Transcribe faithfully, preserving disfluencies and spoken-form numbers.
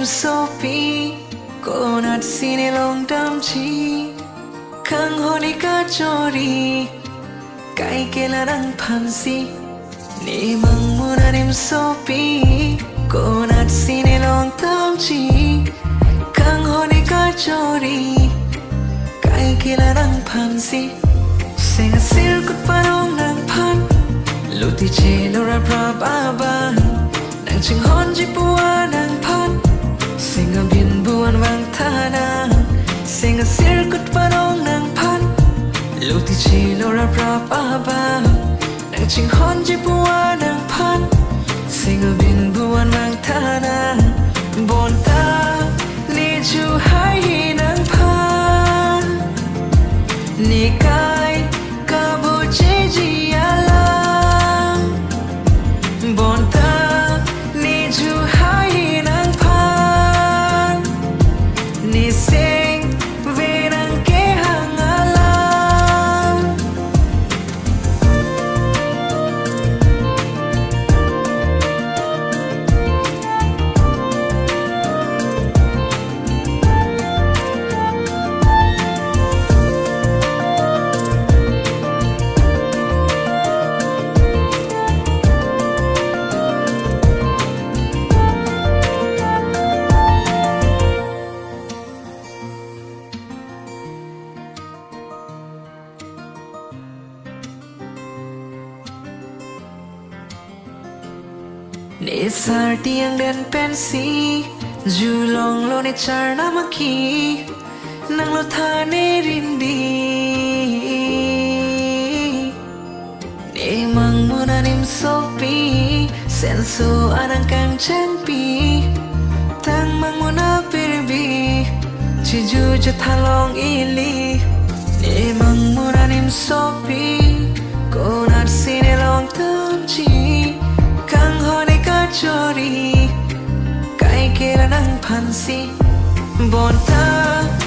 nim sopi konat sine long damchi kang honi ka chori kai kelarang phansi ni mang munanim sopi konat sine long damchi kang honi ka chori kai kelarang phansi sing a silkut parong nang phan luti che lora prababa nang ching hon ji puwa nang phan sing a bin buan wang thana sing a silkut parong nang phan luti che lora prababa nang ching hon ji puwa nang phan sing a bin buan wang thana bon ta ni chu hai nang phan ni kai ka bu che ji ala bon ta ni chu hai nang phan ni sing ve nang ke hang ala ni sar tiang den pensi julong lo ne charna maki nang lo thane rindi ni mang munanim sopi senso anang kang champi tang mang muna pirbi chiju jathalong ili ni mang munanim sopi konat sine long tamchi kang hone ka chori kai kera nang phansi bon ta